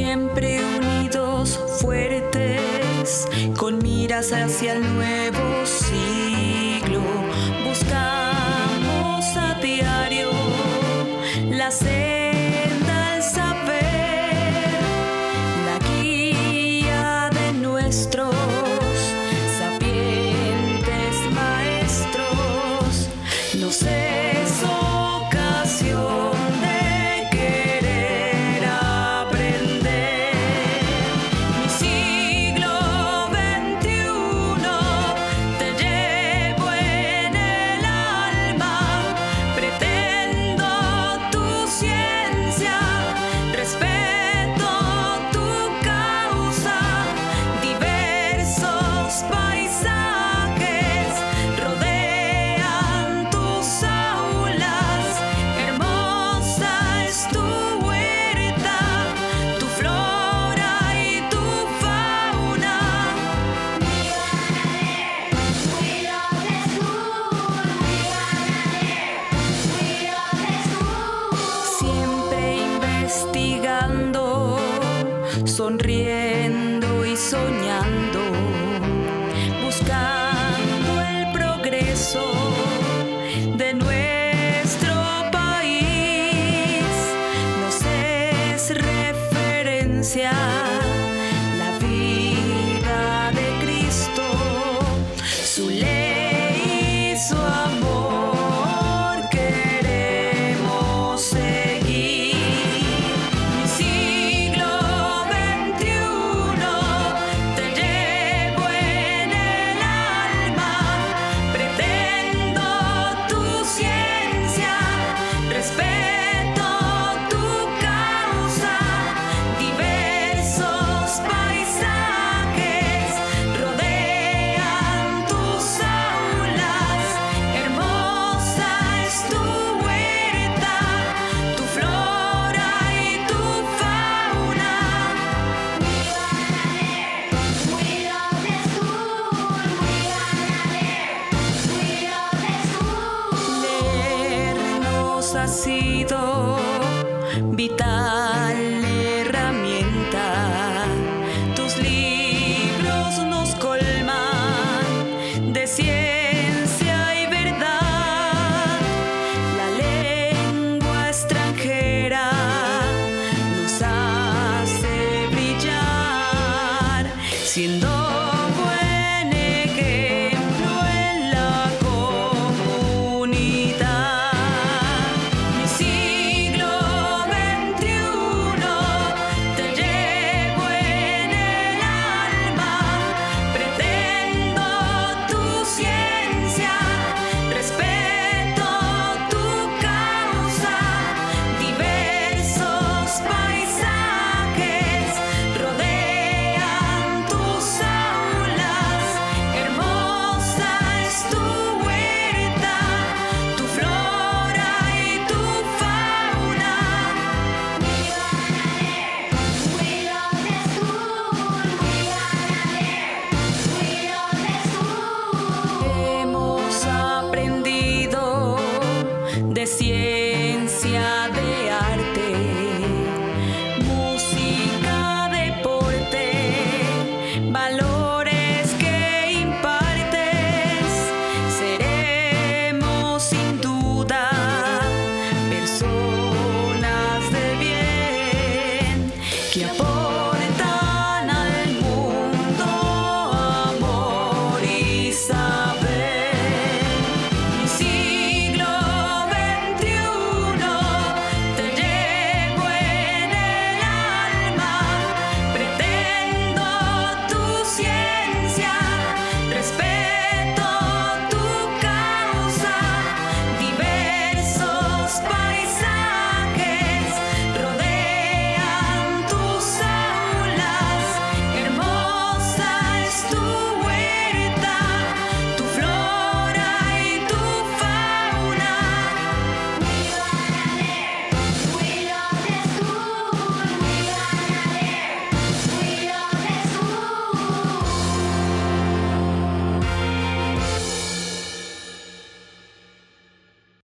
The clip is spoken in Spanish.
siempre unidos, fuertes, con miras hacia el nuevo siglo. Buscamos a diario la senda al saber, la guía de nuestros sapientes maestros. Nos es ocasión de querer aprender. Mi siglo XXI te llevo en el alma. Pretendo tu ciencia, respeto tu causa. Diversos paisajes rodean tus aulas. Hermosa es tu huerta, tu flora y tu fauna. Siempre investigando, sonriendo y soñando, buscando el progreso de nuestro país. Nos es referencia la vida de Cristo, su ley y su amor queremos seguir. Mi siglo XXI te llevo en el alma. Pretendo tu ciencia, respeto tu causa. Diversos paisajes rodean tus aulas. Hermosa es tu huerta, tu flora y tu fauna. Leernos ha sido vital.